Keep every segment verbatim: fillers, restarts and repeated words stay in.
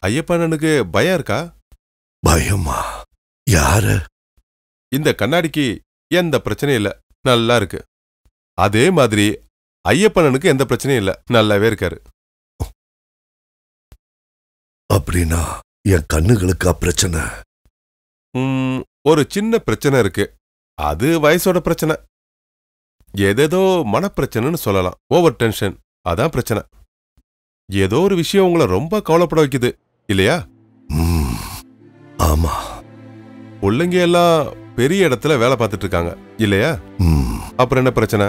ஐயப்பனுக்கு பயம் இருக்கா? பயமா? யாரு? இந்த கண்ணாடிக்கு எந்த பிரச்சனையும் இல்ல, நல்லா இருக்கு. அதே மாதிரி ஐயப்பனுக்கு எந்த பிரச்சனையும் இல்ல, நல்லாவே இருக்காரு. அப்படின்னா என் கண்ணுகளுக்கா பிரச்சனை? ஒரு சின்ன பிரச்சனை இருக்கு, அது வயசோட பிரச்சனை. ஏதேதோ மனப்பிரச்சனைன்னு சொல்லலாம். ஓவர் டென்ஷன், அதான் பிரச்சனை. ஏதோ ஒரு விஷயம் உங்களை ரொம்ப கவலைப்பட வைக்குது இல்லையா? ஆமா. பிள்ளைங்க எல்லாம் பெரிய இடத்துல வேலை பார்த்துட்டு இருக்காங்க இல்லையா? அப்புறம் என்ன பிரச்சனை?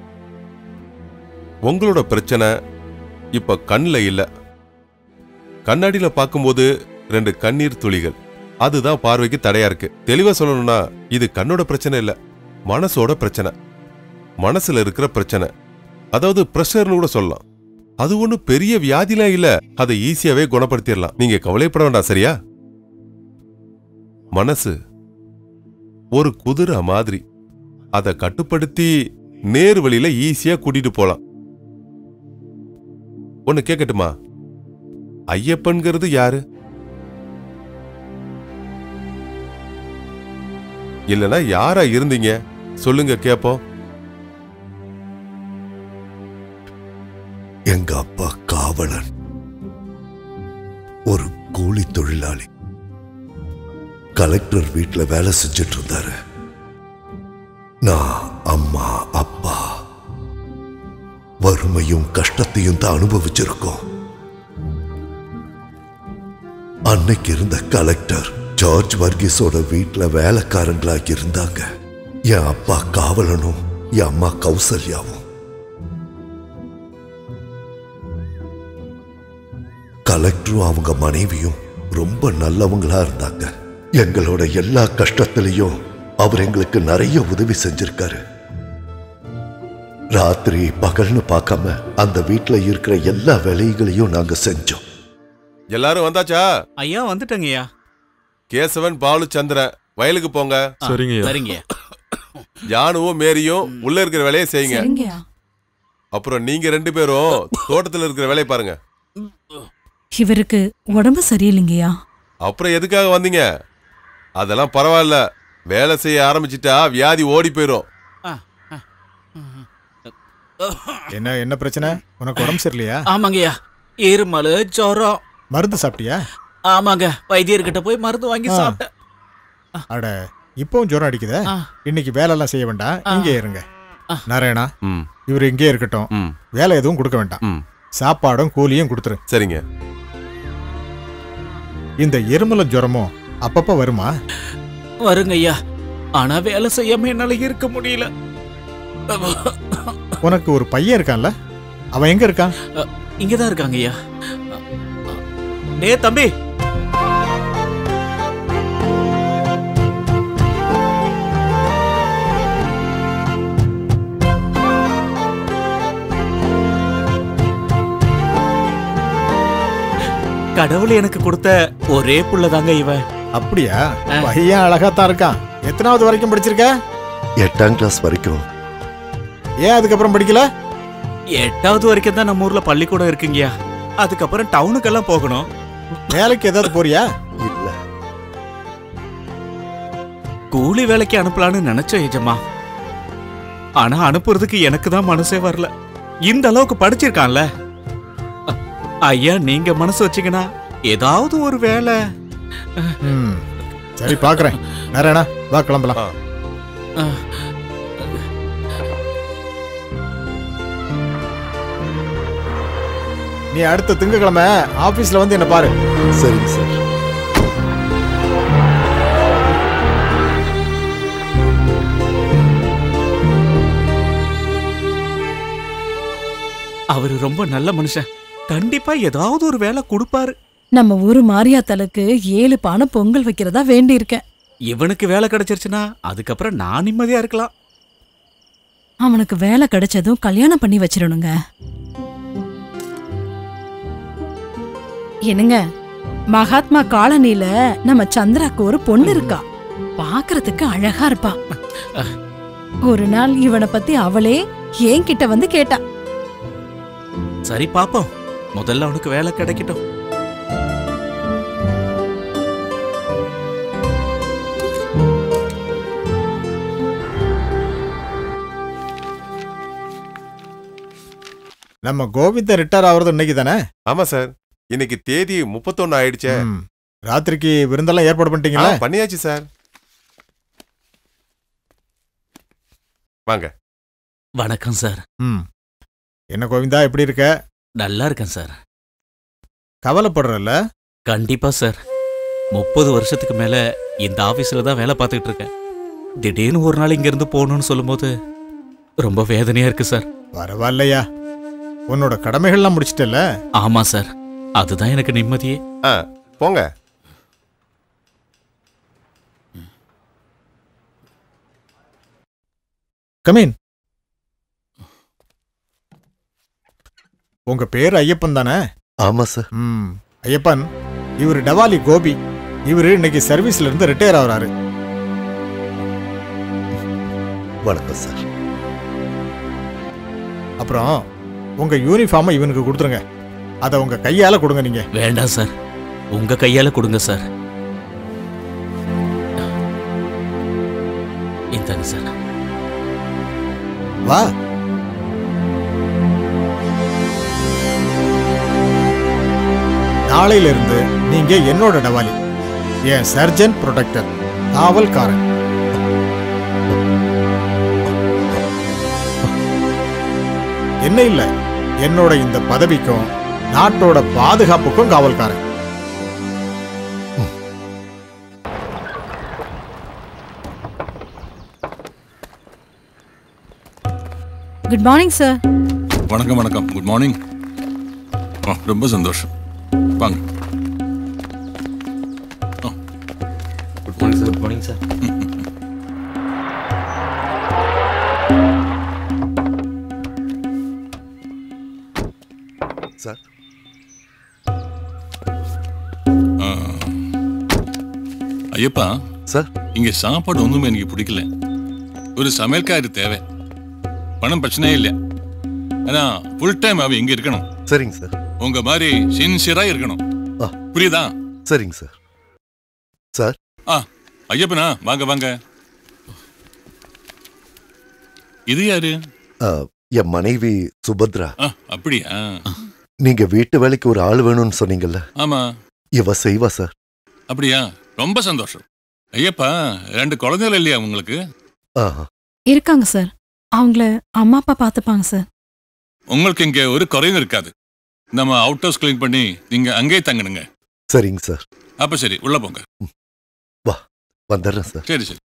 உங்களோட பிரச்சனை இப்ப கண்ணுல இல்ல, கண்ணாடியில பார்க்கும்போது ரெண்டு கண்ணீர் துளிகள். அதுதான் பார்வைக்கு தடையா இருக்கு. தெளிவா சொல்லணும்னா இது கண்ணோட பிரச்சனை இல்ல, மனசோட பிரச்சனை. மனசுல இருக்கிற பிரச்சனை, அதாவது பிரஷர்னு கூட சொல்லலாம். அது ஒண்ணு பெரிய வியாதிலாம் இல்ல, அதை ஈஸியாவே குணப்படுத்திடலாம். நீங்க கவலைப்பட வேண்டாம், சரியா? மனசு ஒரு குதிரை மாதிரி, அதை கட்டுப்படுத்தி நேர் வழியில ஈஸியா கூட்டிட்டு போலாம். ஒன்னு கேட்கட்டுமா? ஐயப்பன்கிறது யாரு? இல்லனா யாரா இருந்தீங்க சொல்லுங்க கேப்போம். எங்க அப்பா காவலன், ஒரு கூலி தொழிலாளி. கலெக்டர் வீட்டுல வேலை செஞ்சிட்டு இருந்தாரு. நான் அம்மா அப்பா வறுமையும் கஷ்டத்தையும் தான் அனுபவிச்சிருக்கோம். அன்னைக்கு இருந்த கலெக்டர் ஜார்ஜ் வர்கீஸோட வீட்டுல வேலைக்காரங்களாக இருந்தாங்க. என் அப்பா காவலனும் என் அம்மா கௌசல்யாவும். கலெக்டரும் அவங்க மனைவியும் ரொம்ப நல்லவங்களா இருந்தாங்க. எங்களோட எல்லா கஷ்டத்திலையும் அவர் எங்களுக்கு நிறைய உதவி செஞ்சிருக்காரு. ராத்திரி பகல்னு பார்க்காம அந்த வீட்டுல இருக்கிற எல்லா வேலைகளையும் நாங்க செஞ்சோம். எல்லாரும் வந்தாச்சா? ஐயா வந்துட்டங்கய்யா. கேசவன், பாலு, சந்திரன் வயலுக்கு போங்க. சரிங்க சரிங்க. ஜானுவும் மேரியும் உள்ள இருக்கிற வேலையை செய்யுங்க. அப்புறம் நீங்க ரெண்டு பேரும் தோட்டத்துல இருக்கிற வேலையை பாருங்க. இவருக்கு உடம்பு சரியில்லைங்கய்யா. அப்புறம் எதுக்காக வந்தீங்க? அதெல்லாம் பரவாயில்ல, வேலை செய்ய ஆரம்பிச்சிட்டா வியாதி ஓடி போயிரும். என்ன என்ன பிரச்சனை? உனக்கு உடம்பு சரியில்லையா? ஆமாங்கய்யா, இருமல் ஜுரம். மருந்து சாப்பிட்டியா? ஆமாங்க, வைத்தியர்கிட்ட போய் மருந்து வாங்கி சாப்பிட்டேன். அட, இப்பவும் ஜுரம் அடிக்குதா? இன்னைக்கு வேலை எல்லாம் செய்ய வேண்டாம், இங்கே இருங்க. நாராயணா, இவர் இங்கே இருக்கட்டும், வேலை எதுவும் கொடுக்க வேண்டாம். சாப்பாடும் கூலியும் கொடுத்துரு. சரிங்க. இந்த இருமலும் ஜுரமும் அப்பப்ப வருமா? வருங்க ஐயா, ஆனா வேலை செய்யாம என்னால இருக்க முடியல. உனக்கு ஒரு பையன் இருக்கான்ல, அவன் எங்க இருக்கான்? இங்கதான் இருக்காங்க ஐயா. டே தம்பி, கடவுள் எனக்கு கொடுத்த ஒரே புள்ளதாங்க இவன். அப்படியா? பையன் அழகாத்தான் இருக்கான். எத்தனாவது வரைக்கும் படிச்சிருக்க? எட்டாம் கிளாஸ் வரைக்கும். ஏன் அதுக்கப்புறம் படிக்கல? எட்டாவது வரைக்கும் தான் நம்ம ஊர்ல பள்ளிக்கூடம் இருக்குங்கயா. அதுக்கப்புறம் டவுனுக்கெல்லாம் போகணும். வேலைக்கு ஏதாவது போறியா? இல்ல, கூலி வேலைக்கு அனுப்பலான்னு நினைச்சோம் எஜமா. ஆனா அனுப்புறதுக்கு எனக்கு தான் மனசே வரல. இந்த அளவுக்கு படிச்சிருக்கான்ல. ஐயா, நீங்க மனசு வச்சீங்கன்னா ஏதாவது ஒரு வேலை. சரி, பாக்குறேன். நாராயணா, வா கிளம்பலாம். நீ அடுத்த திங்கக்கிழமை ஆபீஸ்ல வந்து என்ன பாரு. சரிங்க சார். அவரு ரொம்ப நல்ல மனுஷன். கண்டிப்பா ஏதாவது ஒரு வேலை கொடுப்பாரு. நம்ம ஊரு மாரியாத்தலுக்கு ஏழு பானை பொங்கல் வைக்கிறதா வேண்டி இருக்கேன். இவனுக்கு வேலை கிடைச்சிருச்சுன்னா அதுக்கப்புறம் நான் நிம்மதியா இருக்கலாம். அவனுக்கு வேலை கிடைச்சதும் கல்யாணம் பண்ணி வச்சிடணுங்க. என்னங்க, மகாத்மா காலனில நம்ம சந்திராக்கு ஒரு பொண்ணு இருக்கா. பாக்குறதுக்கு அழகா இருப்பா. ஒரு நாள் இவனை பத்தி அவளே என்கிட்ட வந்து கேட்டா. சரி பாப்போம், முதல்ல அவனுக்கு வேலை கிடைக்கட்டும். நம்ம கோவிந்த ரிட்டையர் ஆகுறது இன்னைக்கு தானே? ஆமா சார், இன்னைக்கு தேதி முப்பத்தொன்னு ஆயிடுச்சே. ராத்திரிக்கு விருந்தெல்லாம் ஏற்பாடு பண்ணிட்டீங்களா? பண்ணியாச்சு சார். வாங்க. வணக்கம் சார். ம் என்ன கோவிந்தா, எப்படி இருக்க? நல்லா இருக்கேன் சார். கவலைப்படுறல்ல? கண்டிப்பா சார். முப்பது வருஷத்துக்கு மேல இந்த ஆபீஸ்ல தான் வேலை பார்த்துட்டு இருக்கேன். திடீர்னு ஒரு நாள் இங்க இருந்து போகணும்னு சொல்லும்போது ரொம்ப வேதனையா இருக்கு சார். பரவாயில்லையா, உன்னோட கடமைகள்லாம் முடிச்சிட்டல? ஆமா சார், அதுதான் எனக்கு நிம்மதியே. ஆ போங்க. கமீன். உங்க பேர் ஐயப்பன் தானே? ஆமா சார். ம் ஐயப்பன், இவர் டவாலி கோபி. இவரு இன்னைக்கு சர்வீஸ்ல இருந்து ரிட்டையர் ஆகுறாரு. வணக்கம் சார். அப்புறம் உங்க யூனிஃபார்மை இவனுக்கு கொடுத்துருங்க. அதை உங்க கையால கொடுங்க. நீங்க வேண்டாம் சார், உங்க கையால கொடுங்க சார். இந்தாங்க சார். வா. நாளையில இருந்து நீங்க என்னோட டவாலி, என் சர்ஜன் ப்ரொடெக்டர், காவல்காரன். என்ன இல்ல, என்னோட இந்த பதவிக்கும் நாட்டோட பாதுகாப்புக்கும் காவல்காரன். Good morning sir. வணக்கம் வணக்கம். Good morning. ரொம்ப சந்தோஷம். வாங்க. Good morning sir. Good morning sir. Sir Ayyappa sir, இங்க சாப்பாடு ஒண்ணுமே எனக்கு பிடிக்கல. ஒரு சமையல்காரி தேவை. பணம் பிரச்சனையே இல்லை. ஆனா ஃபுல் டைம் அவ இங்க இருக்கணும். சரிங்க சார். உங்க மாதிரி சின்சியரா இருக்கணும். புரியுதா? சரிங்க சார். சார். ஆ ஐயப்பனா, வாங்க வாங்க. இது யாரு? என் மனைவி சுபத்ரா. அப்படியா? நீங்க வீட்டு வேலைக்கு ஒரு ஆள் வேணும்னு சொன்னீங்கல்ல? ஆமா. இவ செய்வா சார். அப்படியா? ரொம்ப சந்தோஷம். ஐயப்பா, ரெண்டு குழந்தைகள் இல்லையா உங்களுக்கு? இருக்காங்க சார். அவங்கள அம்மா அப்பா பார்த்துப்பாங்க சார். உங்களுக்கு இங்க ஒரு குறையும் இருக்காது. நம்ம அவுட் ஹவுஸ் கிளீன் பண்ணி நீங்க அங்கேயே தங்கணுங்க. சரிங்க சார். அப்ப சரி, உள்ள போங்க. வா, வந்துடுறேன் சார். சரி சரி.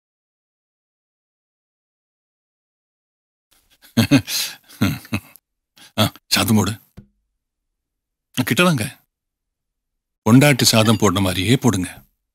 சாதம் போடு. கிட்ட வாங்க. பொண்டாட்டி சாதம் போடுற மாதிரியே போடுங்க.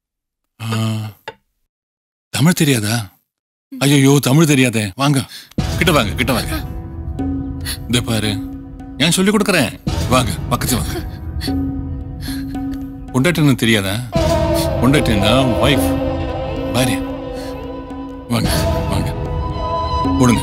தமிழ் தெரியாதா? ஐயோ, தமிழ் தெரியாதே. வாங்க, கிட்ட வாங்க, கிட்ட வாங்க. இந்த பாரு, நான் சொல்லி கொடுக்கறேன். வாங்க, பக்கத்து வாங்க. பொண்டாட்டின்னு தெரியாதா? பொண்டாட்டின்னா வைஃப், பாரியா. வாங்க வாங்க, போடுங்க.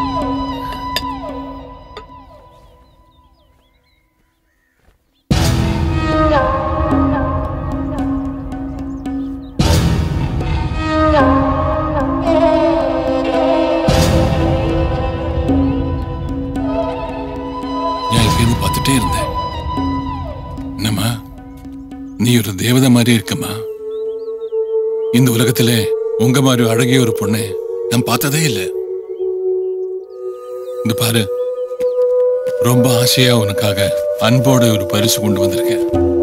பார்த்துட்டே இருந்தேன். என்னம்மா, நீ ஒரு தேவதை மாதிரி இருக்கம்மா. இந்த உலகத்திலே உங்க மாதிரி அழகிய ஒரு பொண்ணு நான் பார்த்ததே இல்லை. இந்த பாரு, ரொம்ப ஆசையா உனக்காக அன்போட ஒரு பரிசு கொண்டு வந்திருக்கேன்.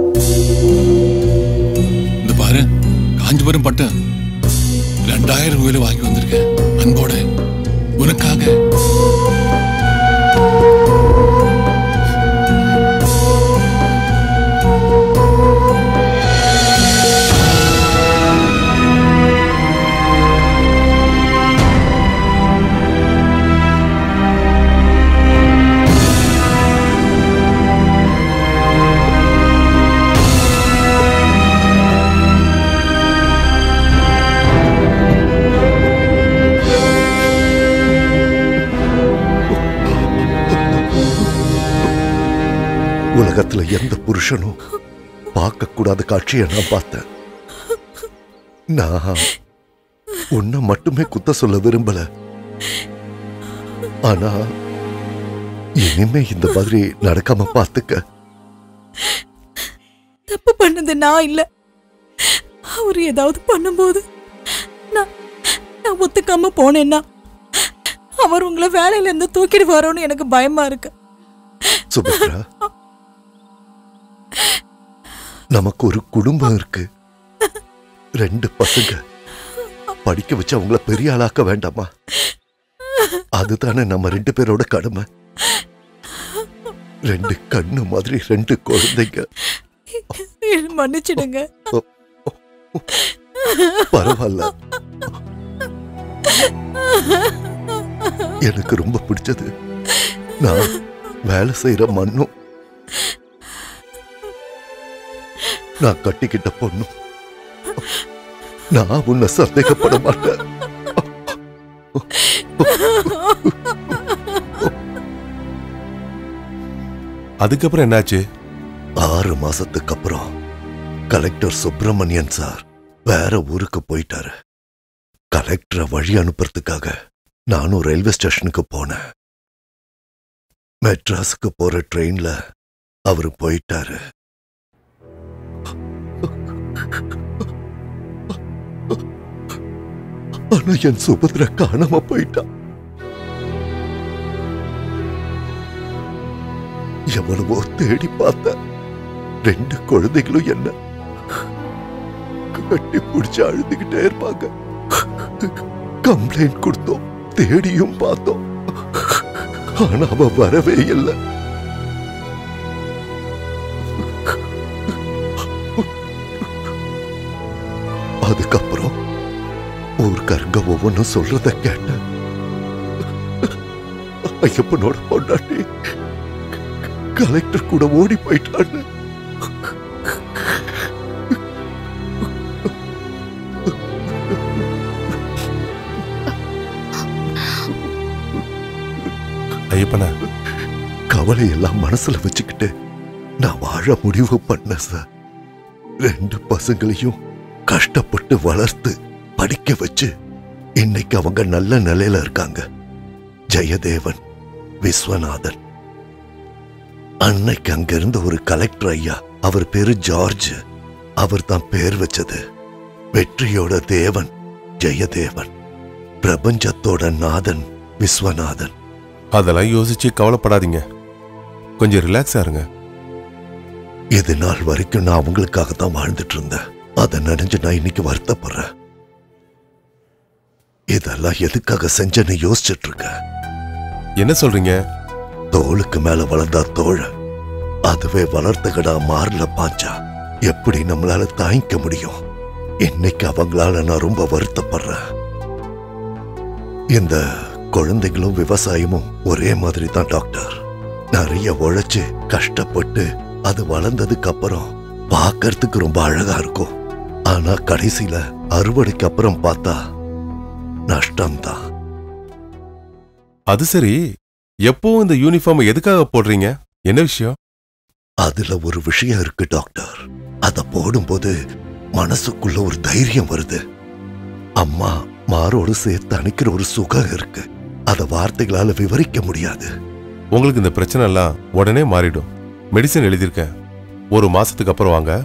இந்த பாரு, காஞ்சிபுரம் பட்டு ரெண்டாயிரம் ரூபாயில வாங்கி வந்திருக்கேன் அன்போட உனக்காக. உலகத்துல எந்த புருஷனும் பார்க்க கூடாத காட்சியை நான் பார்த்தேன். நான் உன்னை மட்டுமே குத்த சொல்ல விரும்பல. ஆனா இனிமே இந்த மாதிரி நடக்காம பாத்துக்க. தப்பு பண்ணது நான் இல்ல. அவர் ஏதாவது பண்ணும்போது நான் நான் ஒத்துக்காம போனேன்னா அவர் உங்களை வேலையில இருந்து தூக்கிடுவாரோன்னு எனக்கு பயமா இருக்கு. சுபத்ரா, நமக்கு ஒரு குடும்பம் இருக்கு, ரெண்டு பசங்க. படிக்க வச்சு அவங்கள பெரிய ஆளாக்க வேண்டாமா? அதுதானே நம்ம ரெண்டு பேரோட கடமை. ரெண்டு கண்ணு மாதிரி ரெண்டு குழந்தைங்க. மன்னிச்சிடுங்க. பரவாயில்ல. எனக்கு ரொம்ப பிடிச்சது நான் வேலை செய்யற மண்ணும் நான் கட்டிக்கிட்ட பொண்ணும். நான் உன்னை சந்தேகப்பட மாட்டேன். அதுக்கப்புறம் என்னாச்சு? ஆறு மாசத்துக்கு அப்புறம் கலெக்டர் சுப்பிரமணியன் சார் வேற ஊருக்கு போயிட்டாரு. கலெக்டரை வழி அனுப்புறதுக்காக நானும் ரயில்வே ஸ்டேஷனுக்கு போனேன். மெட்ராஸுக்கு போற ட்ரெயின்ல அவரு போயிட்டாரு. ஆனா என் சுபத்ரா காணாம போயிட்டா. எவ்வளவோ தேடி பார்த்த. ரெண்டு குழந்தைகளும் என்ன கட்டி பிடிச்சு அழுதுகிட்டே இருப்பாங்க. கம்ப்ளைண்ட் கொடுத்தோம், தேடியும் பார்த்தோம். ஆனா அவ வரவே இல்லை. அதுக்கப்புறம் ஊர்க்காரங்க ஒவ்வொன்றும் சொல்றத கேட்டேன். ஐயப்பனோட பொண்டாட்டி கலெக்டர் கூட ஓடி போயிட்டான்னு. ஐயப்பனா, கவலை எல்லாம் மனசுல வச்சுக்கிட்டு நான் வாழ முடிவு பண்ண சார். ரெண்டு பசங்களையும் கஷ்டப்பட்டு வளர்த்து படிக்க வச்சு இன்னைக்கு அவங்க நல்ல நிலையில இருக்காங்க. ஜெயதேவன், விஸ்வநாதன். அன்னைக்கு அங்க இருந்த ஒரு கலெக்டர் ஐயா, அவர் பேரு ஜார்ஜ். அவர் தான் பேர் வச்சது. வெற்றியோட தேவன் ஜெயதேவன், பிரபஞ்சத்தோட நாதன் விஸ்வநாதன். அதெல்லாம் யோசிச்சு கவலைப்படாதீங்க, கொஞ்சம் ரிலாக்ஸா இருங்க. இது நாள் வரைக்கும் நான் அவங்களுக்காக தான் வாழ்ந்துட்டு இருந்தேன். அதை நினைஞ்சு நான் இன்னைக்கு வருத்தப்படுறேன். இதெல்லாம் எதுக்காக செஞ்சேன்னு யோசிச்சுட்டு இருக்கேன். என்ன சொல்றீங்க? தோளுக்கு மேல வளர்ந்தா தோழ, அதுவே வளர்த்தகடா மாறல பாஞ்சா எப்படி நம்மளால தாங்கிக்க முடியும்? இன்னைக்கு அவங்களால நான் ரொம்ப வருத்தப்படுறேன். இந்த குழந்தைகளும் விவசாயமும் ஒரே மாதிரி தான் டாக்டர். நிறைய உழைச்சு கஷ்டப்பட்டு அது வளர்ந்ததுக்கு அப்புறம் பார்க்கறதுக்கு ரொம்ப அழகா இருக்கும். ஆனா கடைசியில அறுவடைக்கு அப்புறம் பார்த்தா நஷ்டம்தான். அது சரி, எப்பவும் இந்த யூனிஃபார்ம் எதுக்காக போடுறீங்க? என்ன விஷயம்? அதுல ஒரு விஷயம் இருக்கு டாக்டர். அத போடும்போது மனசுக்குள்ள ஒரு தைரியம் வருது. அம்மா மாரோடு சேர்த்து அணைக்கிற ஒரு சுகம் இருக்கு. அத வார்த்தைகளால விவரிக்க முடியாது. உங்களுக்கு இந்த பிரச்சனை எல்லாம் உடனே மாறிடும். மெடிசன் எழுதியிருக்கேன், ஒரு மாசத்துக்கு அப்புறம் வாங்க.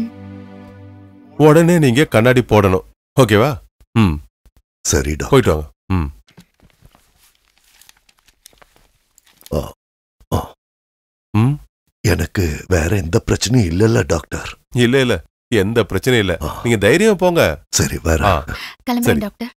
உடனே நீங்க கண்ணாடி போடணும், ஓகேவா? ம், சரிடா, போயிட்டு வாங்க. ம். ம், எனக்கு வேற எந்த பிரச்சனையும் இல்லல்ல டாக்டர்? இல்ல இல்ல, எந்த பிரச்சனையும் இல்ல. நீங்க தைரியம் போங்க. சரி, வேற கிளம்புறேன் டாக்டர்.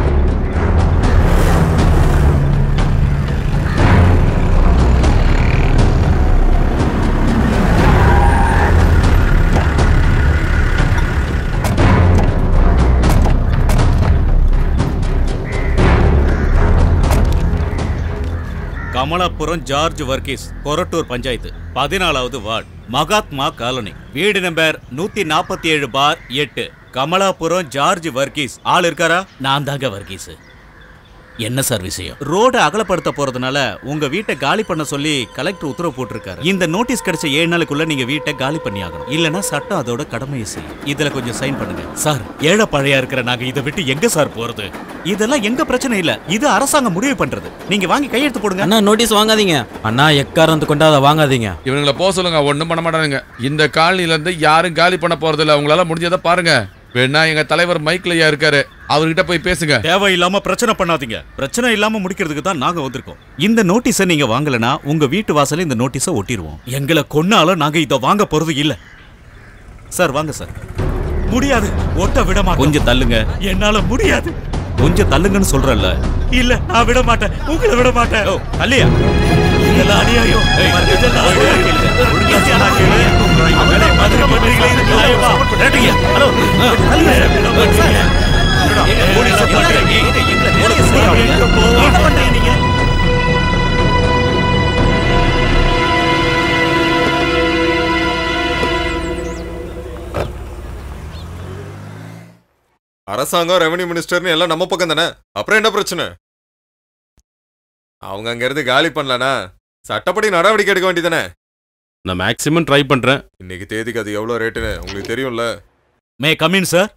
கமலாபுரம் ஜார்ஜ் வர்கீஸ், கொரட்டூர் பஞ்சாயத்து, பதினாலாவது வார்டு, மகாத்மா காலனி, வீடு நம்பர் நூத்தி நாற்பத்தி ஏழு பார் எட்டு. கமலாபுரம் ஜார்ஜ் வர்கீஸ் ஆள் இருக்காரா? நான் தாங்க வர்கீஸ். என்ன சார் விஷயம்? ரோடு அகலப்படுத்த போறதுனால உங்க வீட்டை காலி பண்ண சொல்லி கலெக்டர் உத்தரவு போட்டிருக்காரு. இந்த நோட்டீஸ் கிடைச்ச ஏழு நாளுக்குள்ள நீங்க வீட்டை காலி பண்ணி ஆகணும். இல்லனா சட்டம் அதோட கடமையை செய்யும். இதுல கொஞ்சம் சைன் பண்ணுங்க. சார், ஏழை பழையா இருக்கிற நாங்க இதை விட்டு எங்க சார் போறது? இதெல்லாம் எங்க பிரச்சனை இல்ல, இது அரசாங்கம் முடிவு பண்றது. நீங்க வாங்கி கையெழுத்து போடுங்க. அண்ணா நோட்டீஸ் வாங்காதீங்க அண்ணா, எக்காரந்து கொண்டு அதை வாங்காதீங்க. இவங்களை போக சொல்லுங்க, ஒன்றும் பண்ண மாட்டானுங்க. இந்த காலனில இருந்து யாரும் காலி பண்ண போறது இல்ல. உங்களால முடிஞ்சதை பாருங்க. வேணா எங்க தலைவர் மைக்லயா இருக்காரு, அவர்கிட்ட போய் பேசுங்க. தேவையில்லாம பிரச்சனை பண்ணாதீங்க. பிரச்சனை இல்லாம முடிக்கிறதுக்கு தான் நாங்க வந்திருக்கோம். இந்த நோட்டீஸை நீங்க வாங்கலனா உங்க வீட்டு வாசல்ல இந்த நோட்டீஸை ஒட்டிடுவோம். எங்களை கொன்னாலும் நாங்க இதை வாங்க போறது இல்ல. சார் வாங்க சார். முடியாது, ஒட்ட விட மாட்டோம். கொஞ்சம் தள்ளுங்க. என்னால முடியாது. கொஞ்சம் தள்ளுங்கன்னு சொல்றல்ல. இல்ல, நான் விட மாட்டேன். உங்களை விட மாட்டேன். ஓ, தள்ளியா? இதெல்லாம் அநியாயம். இதெல்லாம் அநியாயம். ஒழுங்கா கேளு. அவளை மாதிரி பண்றீங்களே, இது நியாயமா? ரெடியா? ஹலோ. தள்ளுங்க. எங்க போலீஸ் பண்றீங்க? எங்க போலீஸ் என்ன பண்றீங்க நீங்க? அரசாங்கம், ரெவன்யூ மினிஸ்டர்னு எல்லாம் நம்ம பக்கம் தானே. அப்புறம் என்ன பிரச்சனை? அவங்க அங்க இருந்து காலி பண்ணலனா சட்டப்படி நடவடிக்கை எடுக்க வேண்டியதானே. நான் மேக்ஸிமம் ட்ரை பண்றேன். இன்னைக்கு தேதிக்கு அது எவ்வளவு ரேட்டுன்னு உங்களுக்கு தெரியும்ல. May come in sir.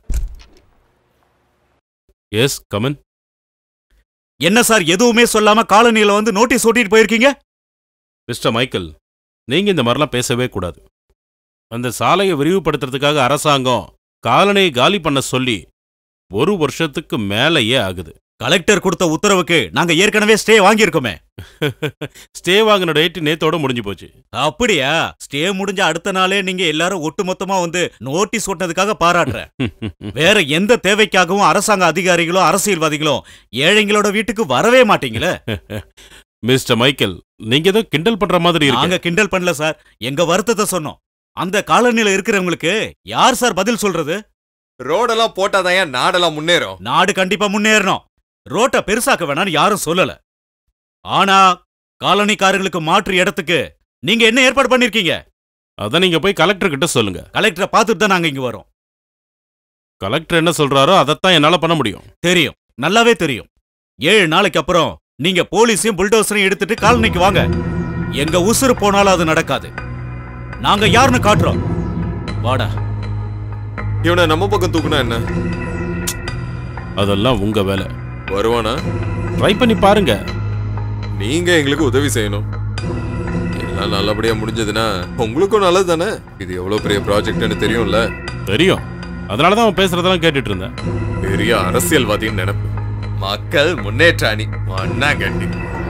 Yes come in. என்ன சார் எதுவுமே சொல்லாம காலனியில வந்து நோட்டீஸ் ஓட்டிட்டு போயிருக்கீங்க? மிஸ்டர் மைக்கேல், நீங்க இந்த மாதிரிலாம் பேசவே கூடாது. அந்த சாலையை விரிவுபடுத்துறதுக்காக அரசாங்கம் காலனியை காலி பண்ண சொல்லி ஒரு வருஷத்துக்கு மேலேயே ஆகுது. கலெக்டர் கொடுத்த உத்தரவுக்கு நாங்க ஏற்கனவே ஸ்டே வாங்கியிருக்கோமே. ஸ்டே வாங்கின டேட் நேத்தோட முடிஞ்சு போச்சு. அப்படியா? ஸ்டே முடிஞ்ச அடுத்த நாளே நீங்க எல்லாரும் ஒட்டுமொத்தமா வந்து நோட்டீஸ் ஓட்டினதுக்காக பாராட்டுறேன். வேற எந்த தேவைக்காகவும் அரசாங்க அதிகாரிகளும் அரசியல்வாதிகளும் ஏழைங்களோட வீட்டுக்கு வரவே மாட்டீங்களே. மிஸ்டர் மைக்கேல், நீங்க ஏதோ கிண்டல் பண்ற மாதிரி இருக்கு. நாங்க கிண்டல் பண்ணல சார், எங்க வருத்தத்தை சொன்னோம். அந்த காலனில இருக்கிறவங்களுக்கு யார் சார் பதில் சொல்றது? ரோடெல்லாம் போட்டாதான் ஏன் நாடெல்லாம் முன்னேறும்? நாடு கண்டிப்பா முன்னேறணும். ரோட்டை பெருசாக்க வேணாம்னு யாரும் சொல்லல. ஆனா காலனிக்காரங்களுக்கு மாற்று இடத்துக்கு நீங்க என்ன ஏற்பாடு பண்ணிருக்கீங்க? அத நீங்க போய் கலெக்டர் கிட்ட சொல்லுங்க. கலெக்டரை பார்த்துட்டு தான் நாங்க இங்க வரோம். கலெக்டர் என்ன சொல்றாரோ அதைத்தான் என்னால பண்ண முடியும். தெரியும், நல்லாவே தெரியும். ஏழு நாளைக்கு அப்புறம் நீங்க போலீஸையும் புல்டோசரையும் எடுத்துட்டு காலனிக்கு வாங்க. எங்க உசுறு போனாலும் அது நடக்காது. நாங்க யாருன்னு காட்டுறோம். வாடா. இவனை நம்ம பக்கம் தூக்குனா என்ன? அதெல்லாம் உங்க வேலை. வருவானா? ட்ரை பண்ணி பாருங்க. நீங்க எங்களுக்கு உதவி செய்யணும். எல்லாம் நல்லபடியா முடிஞ்சதுன்னா உங்களுக்கும் நல்லது தானே. இது எவ்வளவு பெரிய ப்ராஜெக்ட்னு தெரியும்ல. தெரியும். அதனாலதான் அவன் பேசுறதெல்லாம் கேட்டுட்டு இருந்தேன். பெரிய அரசியல்வாதின்னு நினைப்பு. மக்கள் முன்னேற்ற அணி மண்ணாங்கட்டி.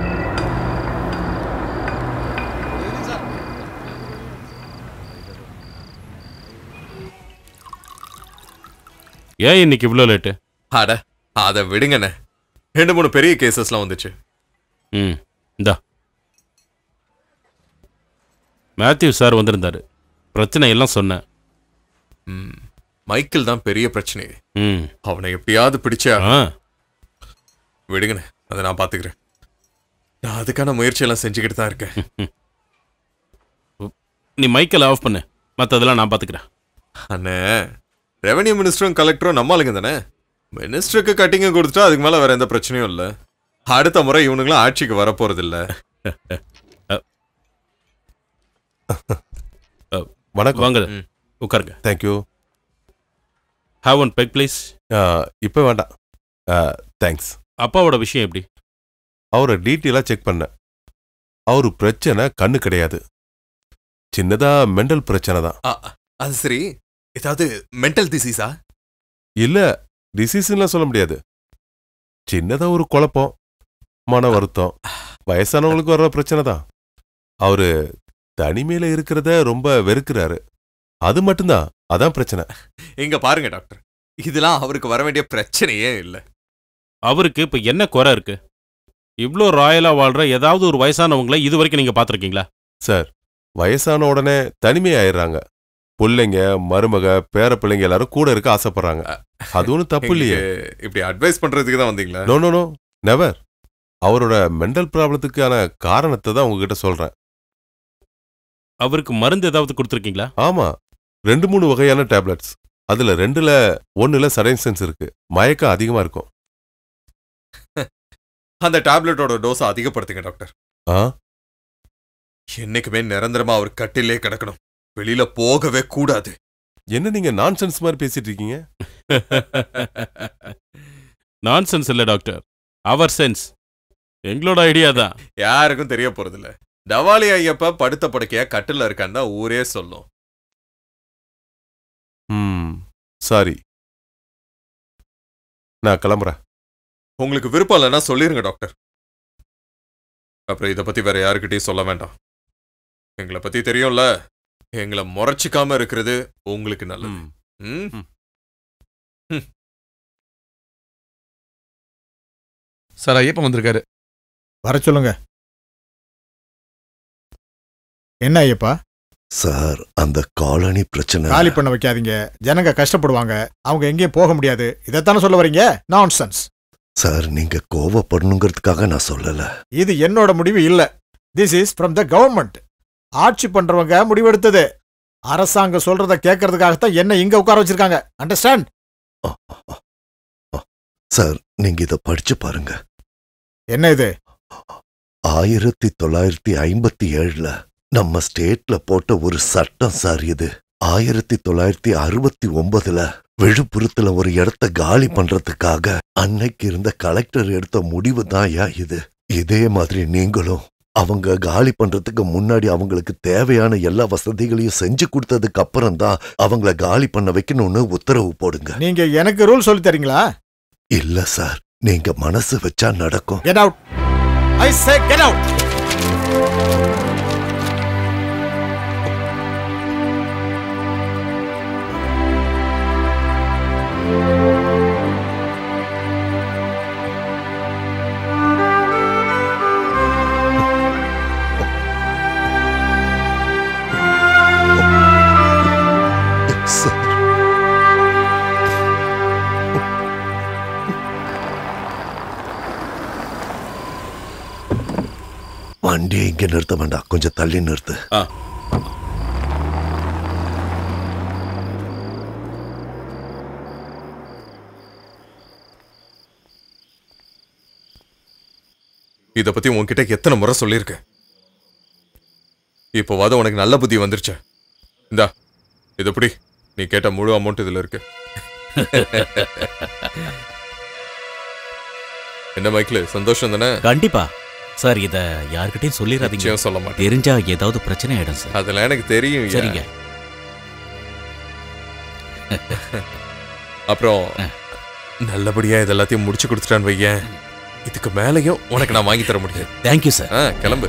ஏன் இன்னைக்கு இவ்வளோ லேட்டு? அட அதை விடுங்கண்ணே. ரெண்டு மூணு பெரிய கேசஸ்லாம் வந்துச்சு. ம் இந்தா மேத்யூ சார் வந்திருந்தாரு. பிரச்சனை எல்லாம் சொன்னேன். ம் மைக்கேல் தான் பெரிய பிரச்சனை. ம் அவனை எப்படியாவது பிடிச்சா விடுங்கண்ணே, அதை நான் பார்த்துக்கிறேன். நான் அதுக்கான முயற்சியெல்லாம் செஞ்சுக்கிட்டு தான் இருக்கேன். நீ மைக்கேல் ஆஃப் பண்ணு, மற்றதெல்லாம் நான் பார்த்துக்கிறேன். அண்ணே, ரெவன்யூ மினிஸ்டரும் கலெக்டரும் நம்ம ஆளுங்க தானே. மினிஸ்டருக்கு கட்டிங்க கொடுத்துட்டா அதுக்கு மேலே வேற எந்த பிரச்சனையும் இல்லை. அடுத்த முறை இவனுங்களும் ஆட்சிக்கு வரப்போறது இல்லை. வணக்கம். வாங்க உட்காருங்க. Thank you. Have one peg please. இப்போ வேண்டாம், தேங்க்ஸ். அப்பாவோட விஷயம் எப்படி? அவரை டீட்டெயிலாக செக் பண்ண. அவரு பிரச்சனை கண்ணு கிடையாது, சின்னதா மென்டல் பிரச்சனை தான். அது சரி, ஏதாவது மென்டல் டிசீஸா? இல்ல, டிசீஸ்லாம் சொல்ல முடியாது. சின்னதா ஒரு குழப்பம், மன வருத்தம், வயசானவங்களுக்கு வர்ற பிரச்சனை தான். அவரு தனிமையில இருக்கிறத ரொம்ப வெறுக்கிறாரு, அது மட்டும்தான். அதான் பிரச்சனை. இங்க பாருங்க டாக்டர், இதெல்லாம் அவருக்கு வர வேண்டிய பிரச்சனையே இல்லை. அவருக்கு இப்ப என்ன குறை இருக்கு? இவ்ளோ ராயலா வாழ்ற ஏதாவது ஒரு வயசானவங்களை இது வரைக்கும் நீங்க பாத்திருக்கீங்களா? சார், வயசான உடனே தனிமையாயிடுறாங்க. பிள்ளைங்க, மருமக, பேர பிள்ளைங்க எல்லாரும் கூட இருக்க ஆசைப்படுறாங்க. அது ஒன்றும் தப்பு இல்லையே. இப்படி அட்வைஸ் பண்றதுக்கு தான் வந்தீங்களா? No no no never. அவரோட மென்டல் ப்ராப்ளத்துக்கான காரணத்தை தான் உங்ககிட்ட சொல்றேன். அவருக்கு மருந்து ஏதாவது கொடுத்துருக்கீங்களா? ஆமா, ரெண்டு மூணு வகையான டேப்லெட்ஸ். அதுல ரெண்டுல ஒண்ணுல சடைன்சன்ஸ் இருக்கு, மயக்கம் அதிகமா இருக்கும். அந்த டேப்லெட்டோட டோஸை அதிகப்படுத்துங்க டாக்டர். ஆ என்னைக்குமே நிரந்தரமா அவர் கட்டிலே கிடக்கணும், வெளியில போகவே கூடாது. என்ன நீங்க நான்சென்ஸ் மாதிரி பேசிட்டு இருக்கீங்க? நான்சென்ஸ் இல்ல டாக்டர், அவர் சென்ஸ். எங்களோட ஐடியா தான். யாருக்கும் தெரிய போறதில்ல. டவாலி ஐயப்ப படுத்த படுக்கையா கட்டில இருக்கான்னு தான் ஊரே சொல்லும். ம் சாரி, நான் கிளம்புறேன். உங்களுக்கு விருப்பம் இல்லைன்னா சொல்லிருங்க டாக்டர். அப்புறம் இதை பத்தி வேற யாருக்கிட்டையும் சொல்ல வேண்டாம். எங்களை பத்தி தெரியும்ல, எங்களை முறைச்சிக்காம இருக்கிறது உங்களுக்கு நல்லது. ம். சார் ஐயப்பன் வந்திருக்காரு. வர சொல்லுங்க. என்ன ஐயப்பா? சார், அந்த காலனி பிரச்சனை காலி பண்ண வைக்காதீங்க, ஜனங்க கஷ்டப்படுவாங்க, அவங்க எங்கேயும் போக முடியாது, இதைத்தானே சொல்ல வரீங்க? நான்சென்ஸ். சார், நீங்க கோவப்படணுங்கிறதுக்காக நான் சொல்லல. இது என்னோட முடிவு இல்ல. This is from the government. ஆட்சி பண்றவங்க முடிவெடுத்தது. அரசாங்கம் சொல்றத கேட்கறதுக்காகத்தான் என்ன இங்க உட்கார வச்சிருக்காங்க. அண்டர்ஸ்டாண்ட்? சார், நீங்க இத படிச்சு பாருங்க. என்ன இது? ஆயிரத்தி தொள்ளாயிரத்தி ஐம்பத்தி ஏழுல நம்ம ஸ்டேட்ல போட்ட ஒரு சட்டம் சார் இது. ஆயிரத்தி தொள்ளாயிரத்தி அறுபத்தி ஒன்பதுல விழுப்புரத்துல ஒரு இடத்த காலி பண்றதுக்காக அன்னைக்கு இருந்த கலெக்டர் எடுத்த முடிவு தான் யா இது. இதே மாதிரி நீங்களும் அவங்க காலி பண்றதுக்கு முன்னாடி அவங்களுக்கு தேவையான எல்லா வசதிகளையும் செஞ்சு கொடுத்ததுக்கு அப்புறம் தான் அவங்கள காலி பண்ண வைக்கணும்னு உத்தரவு போடுங்க. நீங்க எனக்கு ரூல் சொல்லி தரீங்களா? இல்ல சார், நீங்க மனசு வச்சா நடக்கும். Get out. I say get out. வண்டியை இங்க நிறுத்த வேண்டாம், கொஞ்சம் தள்ளி நிறுத்து. இத பத்தி உன்கிட்ட எத்தனை முறை சொல்லியிருக்கேன். இப்போவாது உனக்கு நல்ல புத்தி வந்துருச்சு. இந்தா இது எப்படி, நீ கேட்ட முழு அமௌண்ட் இதுல இருக்கு. என்ன மைக்கிள், சந்தோஷம் தானே? கண்டிப்பா சார். இத யார்கிட்டயும் சொல்லிடாதீங்க. சொல்ல மாட்டேன். தெரிஞ்சா ஏதாவது பிரச்சனை ஆயிடும் சார். அதெல்லாம் எனக்கு தெரியும். சரிங்க. அப்புறம் நல்லபடியா இதெல்லாத்தையும் முடிச்சு கொடுத்துட்டான்னு வையேன், இதுக்கு மேலையும் உனக்கு நான் வாங்கி தர முடியாது. Thank you sir. கிளம்பு.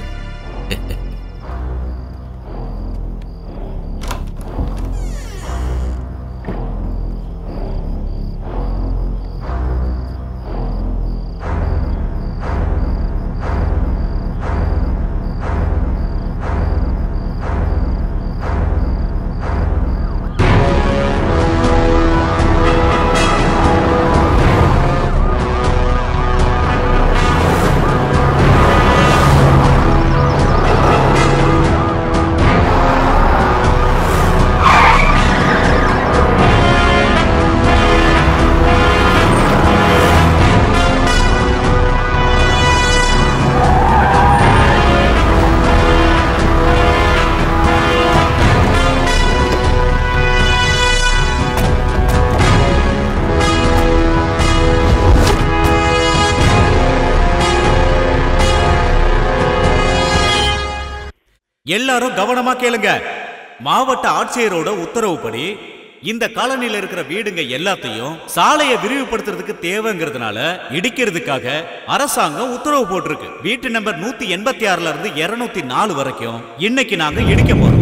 எல்லாரும் கவனமா கேளுங்க. மாவட்ட ஆட்சியரோட உத்தரவுப்படி இந்த காலனில இருக்கிற வீடுங்க எல்லாத்தையும் சாலையை விரிவுபடுத்துறதுக்கு தேவைங்கிறதுனால இடிக்கிறதுக்காக அரசாங்கம் உத்தரவு போட்டிருக்கு. வீட்டு நம்பர் நூத்தி எண்பத்தி ஆறுல இருந்து இருநூத்தி நாலு வரைக்கும் இன்னைக்கு நாங்க இடிக்க போறோம்.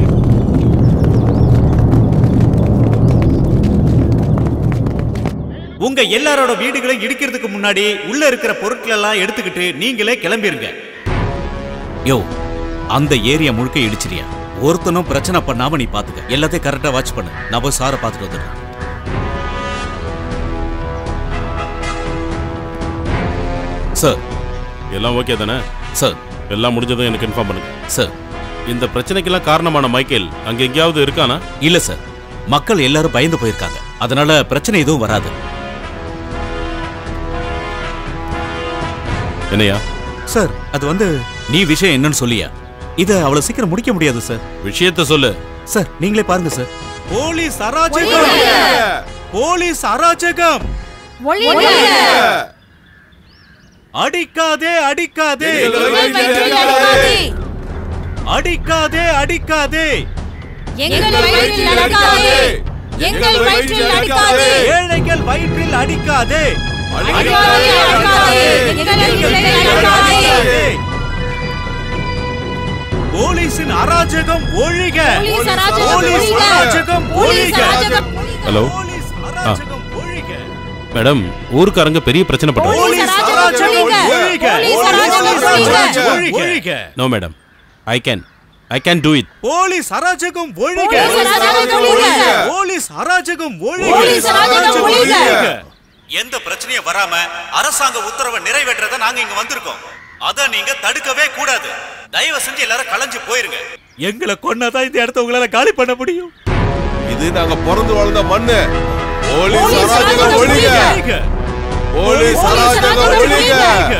உங்க எல்லாரோட வீடுகளை இடிக்கிறதுக்கு முன்னாடி உள்ள இருக்கிற பொருட்கள் எல்லாம் எடுத்துக்கிட்டு நீங்களே கிளம்பிருங்க. யோ, அந்த ஏரியா முழுக்க இடிச்சிரியா? ஒருத்தனும் பிரச்சனை பண்ணாம நீ பாத்துக்க. எல்லாத்தையும் கரெக்டா வாட்ச் பண்ணு. நான் போய் சாரை பாத்துட்டு வந்துடுறேன். சார், எல்லாம் ஓகே தானே? சார், எல்லாம் முடிஞ்சதும் எனக்கு இன்ஃபார்ம் பண்ணுங்க. சார், இந்த பிரச்சனைக்கெல்லாம் காரணமான மைக்கேல் அங்க எங்கேயாவது இருக்கானா? இல்ல சார், மக்கள் எல்லாரும் பயந்து போயிருக்காங்க. அதனால பிரச்சனை எதுவும் வராது. என்னையா? சார் அது வந்து நீ விஷயம் என்னன்னு சொல்லியா? இத அவ்வளவு சீக்கிரம் முடிக்க முடியாது சார். விஷயத்த சொல்லு. சார் நீங்களே பாருங்க சார். போலீஸ் அராஜகம், போலீஸ் அராஜகம், அடிக்காதே அடிக்காதே அடிக்காதே அடிக்காதே ஏழைகள் வயிற்றில் அடிக்காதே. போலீஸின் அராஜகம் ஒழிக. போலீஸ் அராஜகம் ஒழிக. ஹலோ மேடம், ஊருக்காரங்க பெரிய பிரச்சனை பண்றாங்க. No madam, I can I can do it. Police அராஜகம் ஒழிக. போலீஸ் அராஜகம் ஒழிக. எந்த பிரச்சனையும் வராம அரசாங்க உத்தரவை நிறைவேற்றத நாங்க இங்க வந்திருக்கோம். அத நீங்க தடுக்கவே கூடாது. தயவு செஞ்சு எல்லாரும் கலஞ்சு போயிருங்க. எங்களை கொன்னாதான் இந்த இடத்த உங்களால காலி பண்ண முடியும். இது நாங்க பிறந்து வாழ்ந்த மண்ணு. போலீஸ் அராஜகம் ஒழிக. போலீஸ் அராஜகம் ஒழிக.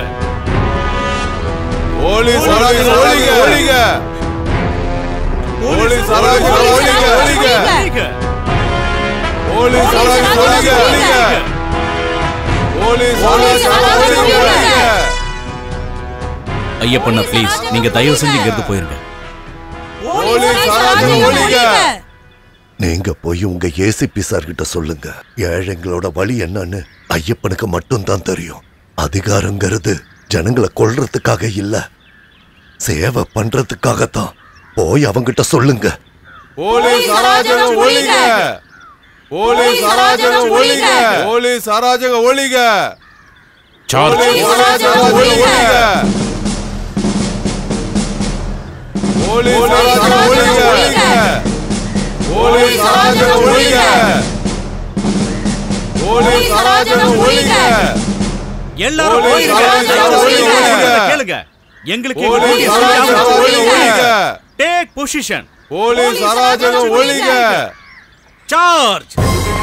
போலீஸ் அராஜகம் ஒழிக. ஒழிக. போலீஸ் அராஜகம் ஒழிக. ஒழிக. போலீஸ் அராஜகம் ஒழிக. ஒழிக. போலீஸ் அராஜகம் ஒழிக. ஐயப்பண்ணா ப்ளீஸ், நீங்க தயவு செஞ்சு இங்க இருந்து போயிருங்க. போலீஸ் அராஜகம் ஒழிக. நீங்க போய் உங்க ஏசிபி சார் கிட்ட சொல்லுங்க. ஏழைங்களோட வழி என்னன்னு ஐயப்பனுக்கு மட்டும் தான் தெரியும். அதிகாரங்கிறது ஜனங்களை கொல்றதுக்காக இல்ல, சேவை பண்றதுக்காகத்தான். போய் அவங்கிட்ட சொல்லுங்க. போலீஸ் அராஜகம் ஒழிக. போலீஸ் அராஜகம் ஒழிக. போலீஸ் அராஜகம் ஒழிக. போலீஸ் அராஜகம் ஒழிக. போலீஸ் அராஜகம் ஒழிக. போலீஸ் அராஜகம் ஒழிக. போலீஸ் அராஜகம் ஒழிக. எல்லாரும் போயிருங்க. கேளுங்க, எங்களுக்கு போலீஸ் அராஜகம் ஒழிக. Take position. போலீஸ் அராஜகம் ஒழிக. சார்ஜ்.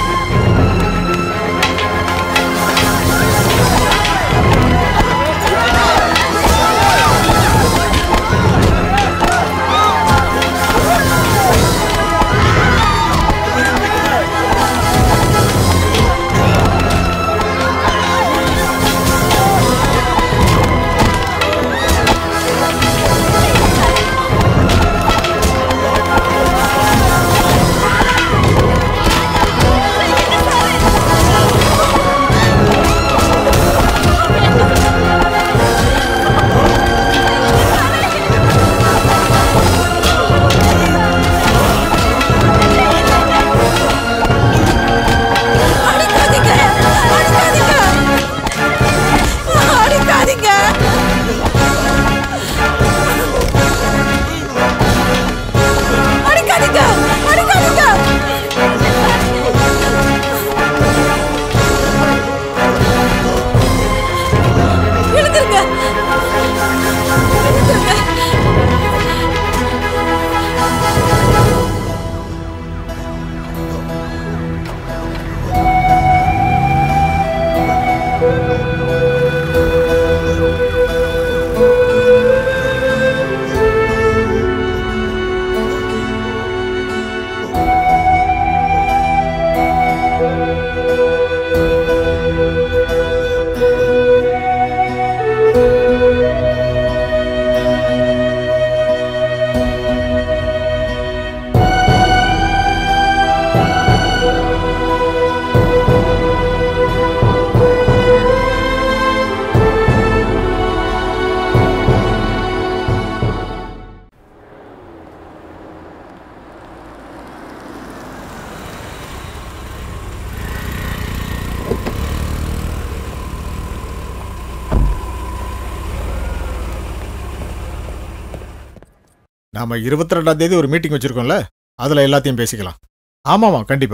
நாம இருபத்தி ரெண்டாம் தேதி ஒரு மீட்டிங் வச்சிருக்கோம்ல, அதுல எல்லாத்தையும் பேசிக்கலாம். ஆமாமா, கண்டிப்பா.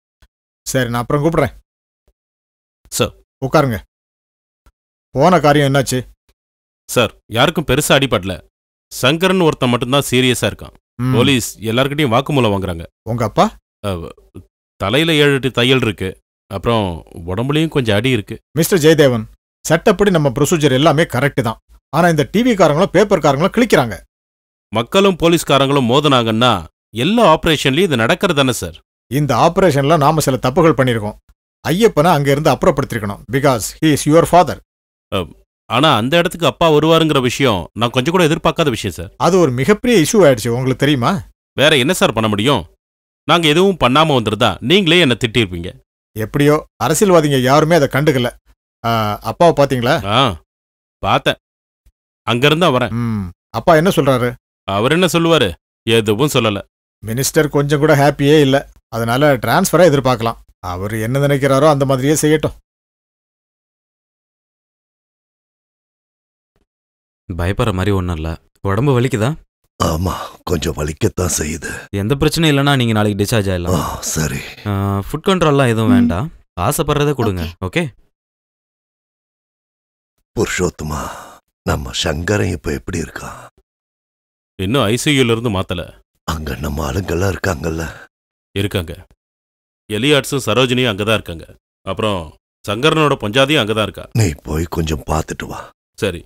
சரி, நான் அப்புறம் கூப்பிடுறேன். சார் உட்காருங்க. போன காரியம் என்னாச்சு? சார், யாருக்கும் பெருசா அடிபடல. சங்கரன் ஒருத்தன் மட்டும்தான் சீரியஸா இருக்கான். போலீஸ் எல்லார்கிட்டையும் வாக்குமூலம் வாங்குறாங்க. உங்க அப்பா தலையில ஏழு எட்டு தையல் இருக்கு. அப்புறம் உடம்புலயும் கொஞ்சம் அடி இருக்கு. மிஸ்டர் ஜெயதேவன், சட்டப்படி நம்ம ப்ரொசீஜர் எல்லாமே கரெக்ட் தான். ஆனா இந்த டிவி காரங்களும் பேப்பர் காரங்களும் கிளிக்கிறாங்க. மக்களும் போலீஸ்காரங்களும் மோதினாங்கன்னா எல்லா ஆபரேஷன்லயும் இது நடக்கிறது தானே சார்? இந்த ஆபரேஷன்ல நாம சில தப்புகள் பண்ணிருக்கோம். ஐயப்பனை அங்க இருந்து அப்புறப்படுத்திருக்கணும். Because he is your father. ஆனா அந்த இடத்துக்கு அப்பா வருவாருங்கிற விஷயம் நான் கொஞ்சம் கூட எதிர்பார்க்காத விஷயம் சார். அது ஒரு மிகப்பெரிய இஷ்யூ ஆயிடுச்சு. உங்களுக்கு தெரியுமா? வேற என்ன சார் பண்ண முடியும்? நாங்க எதுவும் பண்ணாம வந்துருந்தா நீங்களே என்ன திட்டிருப்பீங்க. எப்படியோ அரசியல்வாதிங்க யாருமே அதை கண்டுக்கல. அப்பாவை பாத்தீங்களா? ஆ பார்த்தேன். அங்கிருந்தா வரேன். அப்பா என்ன சொல்றாரு? அவர் என்ன சொல்லுவாரு? எதுவும் சொல்லல. மினிஸ்டர் கொஞ்சம் கூட ஹாப்பியே இல்ல. அதனால டிரான்ஸ்பரா எதிர்பார்க்கலாம். அவர் என்ன நினைக்கிறாரோ அந்த மாதிரியே செய்யட்டும். பயப்படுற மாதிரி ஒன்றும் இல்லை. உடம்பு வலிக்குதா? ஆமா, கொஞ்சம் வலிக்கத்தான் செய்யுது. எந்த பிரச்சனையும் இல்லைன்னா நீங்க நாளைக்கு டிஸ்சார்ஜ் ஆயிடலாம். சரி. ஃபுட் கண்ட்ரோல்லாம் எதுவும் வேண்டாம். ஆசைப்படுறத கொடுங்க. ஓகே. புருஷோத்தமா, நம்ம சங்கரன் இப்ப எப்படி இருக்கான்? இன்னும் ஐசியூல இருந்து மாத்தல. அங்க நம்ம ஆளுங்கெல்லாம் இருக்காங்கல்ல? இருக்காங்க. எலியாட்ஸும் சரோஜினியும் அங்கதான் இருக்காங்க. அப்புறம் சங்கரனோட பொஞ்சாதியும் அங்கதான் இருக்கா. நீ போய் கொஞ்சம் பார்த்துட்டு வா. சரி.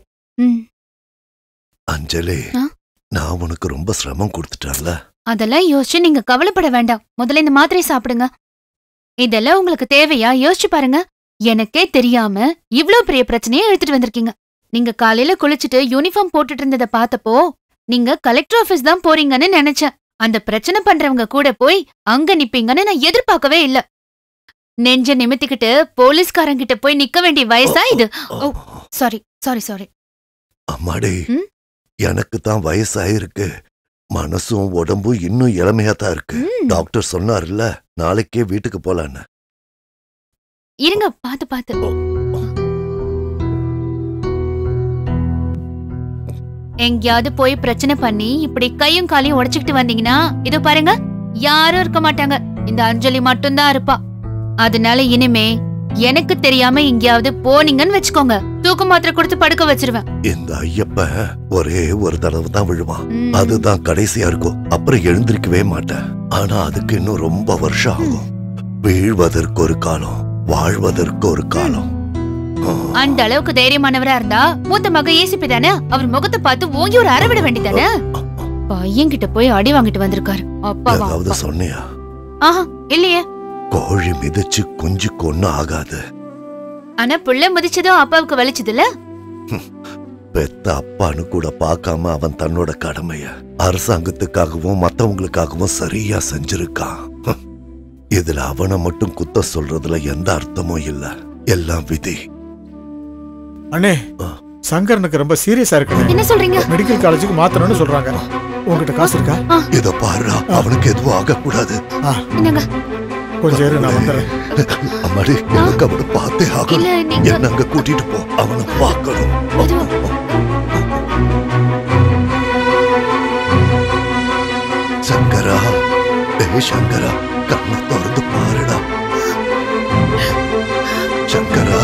அஞ்சலி, நான் உனக்கு ரொம்ப சிரமம் கொடுத்துட்டேன்ல. அதெல்லாம் யோசிச்சு நீங்க கவலைப்பட வேண்டாம். முதல்ல இந்த மாத்திரை சாப்பிடுங்க. இதெல்லாம் உங்களுக்கு தேவையா? யோசிச்சு பாருங்க. எனக்கே தெரியாம இவ்ளோ பெரிய பிரச்சனையை எடுத்துட்டு வந்திருக்கீங்க. நீங்க காலையில குளிச்சுட்டு யூனிஃபார்ம் போட்டுட்டு இருந்ததை பார்த்தப்போ நீங்க கலெக்டர் ஆபீஸ் தான் போறீங்கன்னு நினைச்சேன். அந்த பிரச்சனை பண்றவங்க கூட போய் அங்க நிப்பீங்கன்னு நான் எதிர்பார்க்கவே இல்ல. நெஞ்ச நிமித்திக்கிட்டு போலீஸ்காரங்கிட்ட போய் நிக்க வேண்டிய வயசா இது? Sorry sorry sorry. அம்மாடி, எனக்கு தான் வயசாயிருக்கு. மனசும் உடம்பும் இன்னும் இளமையா தான் இருக்கு. டாக்டர் சொன்னார்ல, நாளைக்கே வீட்டுக்கு போலான்னு. இருங்க, பாத்து பாத்து. எங்கயாவது போய் பிரச்சனை பண்ணி இப்படி கையும் காலையும் உடைச்சுக்கிட்டு வந்தீங்கன்னா இதோ பாருங்க, யாரும் இருக்க மாட்டாங்க. இந்த அஞ்சலி மட்டும்தான் இருப்பா. அதனால இனிமே எனக்கு தெரியாம எங்கயாவது போனீங்கன்னு வச்சுக்கோங்க, தூக்கு மாத்திரை கொடுத்து படுக்க வச்சிருவேன். இந்த ஐயப்ப ஒரே ஒரு தடவை தான் விழுவான். அதுதான் கடைசியா இருக்கும். அப்புறம் எழுந்திருக்கவே மாட்டேன். ஆனா அதுக்கு இன்னும் ரொம்ப வருஷம் ஆகும். வீழ்வதற்கு ஒரு காலம், வாழ்வதற்கு ஒரு காலம். அந்த அளவுக்கு தைரியமானவரா இருந்தா மூத்த மக ஏசிப்பி தானே, அவர் முகத்தை பார்த்து ஓங்கி ஒரு அற விட வேண்டியதானே. பையன் கிட்ட போய் அடி வாங்கிட்டு வந்திருக்காரு. ஏதாவது சொன்னியா? ஆஹா, இல்லையே. கோழி மிதிச்சு குஞ்சுக்கு ஒன்னும் ஆகாது. ஆனா புள்ள மிதிச்சதும் அப்பாவுக்கு வலிச்சதுல. பெத்த அப்பான்னு கூட பார்க்காம அவன் தன்னோட கடமைய அரசாங்கத்துக்காகவும் மத்தவங்களுக்காகவும் சரியா செஞ்சிருக்கான். இதுல அவனை மட்டும் குத்த சொல்றதுல எந்த அர்த்தமும் இல்ல. எல்லாம் விதி. அண்ணே, சங்கரனுக்கு ரொம்ப சீரியஸா இருக்கு. என்ன சொல்றீங்க? மெடிக்கல் காலேஜுக்கு மாத்தணும்னு சொல்றாங்க. உங்ககிட்ட காசு இருக்கா? இத பாருடா, அவனுக்கு எதுவும் ஆக கூடாது. கொஞ்சம் இரு, நான் வந்துடுறேன். அம்மாடி, எனக்கு அவனை பார்த்தே ஆகணும். என்ன அங்க கூட்டிட்டு போ, அவனை பார்க்கணும். சங்கரா, ஏ சங்கரா, கண்ணை திறந்து பாருடா. சங்கரா,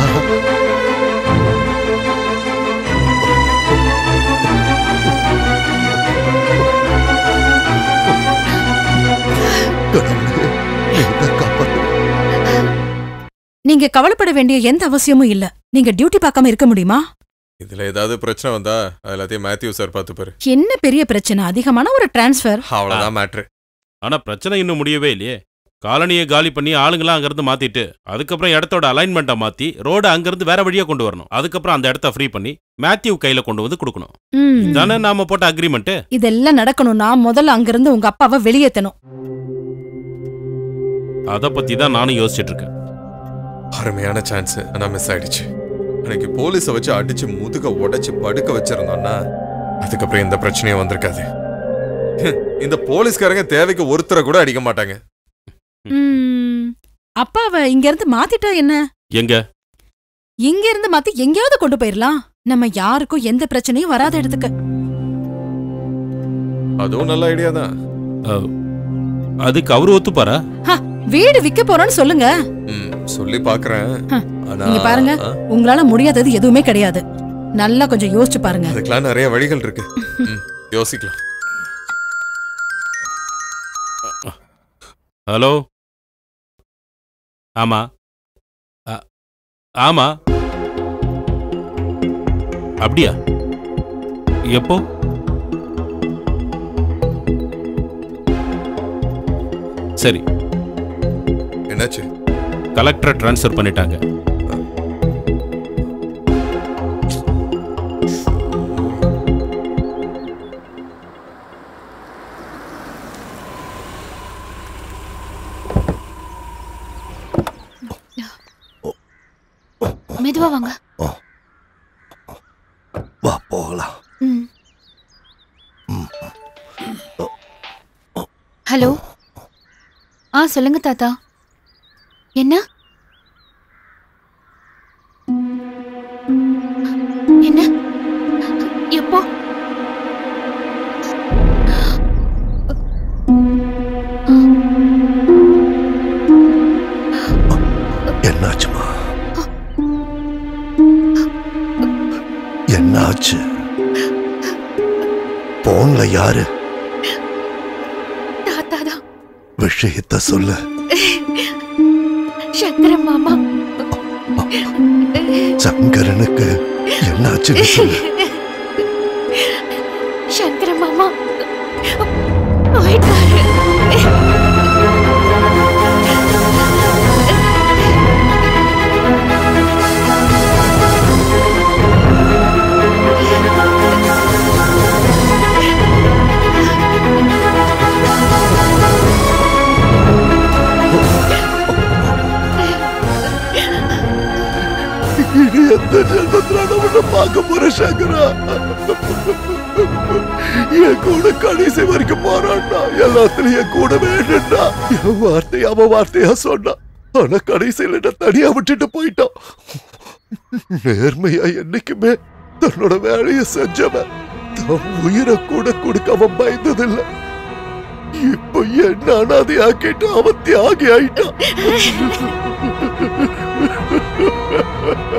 நீங்க கவலைப்பட வேண்டிய எந்த அவசியமும் இல்ல. நீங்க டியூட்டி பார்க்காம இருக்க முடியுமா? இதுல ஏதாவது பிரச்சனை வந்தா எல்லாத்தையும் மேத்யூ சார் பாத்துப்பாரு. என்ன பெரிய பிரச்சனை? அதிகமான ஒரு டிரான்ஸ்ஃபர், அவ்வளவுதான் மேட்ரு. ஆனா பிரச்சனை இன்னும் முடியவே இல்லையே. காலனியை காலி பண்ணி ஆளுங்களாம் அங்கிருந்து மாத்திட்டு அதுக்கப்புறம் இடத்தோட அலைன்மெண்ட்டை மாத்தி ரோட அங்கிருந்து வேற வழியா கொண்டு வரணும். அதுக்கப்புறம் அந்த இடத்த ஃப்ரீ பண்ணி மேத்யூ கையில கொண்டு வந்து கொடுக்கணும். இதானே நாம போட்ட அக்ரிமெண்ட். இதெல்லாம் நடக்கணும்னா முதல்ல அங்கிருந்து உங்க அப்பாவை வெளியேற்றணும். அத பத்தி தான் நானும் யோசிச்சுட்டு இருக்கேன். அருமையான சான்ஸ், ஆனா மிஸ் ஆயிடுச்சு. அன்னைக்கு போலீஸை வச்சு அடிச்சு முதுக உடைச்சு படுக்க வச்சிருந்தோம்னா அதுக்கப்புறம் எந்த பிரச்சனையும் வந்திருக்காது. இந்த போலீஸ்காரங்க தேவைக்கு ஒருத்தரை கூட அடிக்க மாட்டாங்க. அப்பாவை இங்க இருந்து மாத்திட்டா என்ன? எங்க? இங்க இருந்து மாத்தி எங்கயாவது கொண்டு போயிடலாம். நம்ம யாருக்கும் எந்த பிரச்சனையும் வராத இடத்துக்கு. அதுவும் நல்ல ஐடியா தான். அதுக்கு அவரு ஒத்துப்பாரா? வீடு விக்க போறோம்னு சொல்லுங்க. சொல்லி பாக்குறேன். நீங்க பாருங்க, உங்களால முடியாதது எதுவுமே கிடையாது. நல்லா கொஞ்சம் யோசிச்சு பாருங்க. அதுக்கெல்லாம் நிறைய வழிகள் இருக்கு. யோசிக்கலாம். ஹலோ. ஆமா ஆமா அப்படியா? எப்போ? சரி. என்னாச்சு? கலெக்டரை ட்ரான்ஸ்ஃபர் பண்ணிட்டாங்க. மெதுவா வாங்க. வா போகலாம். ஹலோ. ஆ சொல்லுங்க தாத்தா. என்ன என்ன எப்போ? என்னாச்சுமா? என்னாச்சு? போன்ல யாரு? தாத்தாதான். விஷயத்த சொல்லு. சங்கரன் மாமா. சங்கரனுக்கு என்னாச்சுன்னு சொல்லு. சங்கரன் மாமா போயிட்டாரு. எந்த ஜென்மத்தில பார்க்க போற சங்கரா? என் கூட கடைசி வரைக்கும் போறான்னா எல்லாத்துலயும் என் கூட வேணும்னா என் வார்த்தை அவ வார்த்தையா சொன்னா. ஆனா கடைசியில என்ன தனியா விட்டுட்டு போயிட்டான். நேர்மையா என்னைக்குமே தன்னோட வேலையை செஞ்சவன் தன் உயிரை கூட கொடுக்க அவன் பயந்ததில்லை. இப்ப என்ன அனாதையா, やけど、あわてあげあいた。 அவன் தியாகி ஆயிட்டான். やけど、あわてあげあいた。 やけど、あわてあげあいた。 やけど、あわてあげあいた。 やけど、あわてあげあいた。 やけど、あわてあげあいた。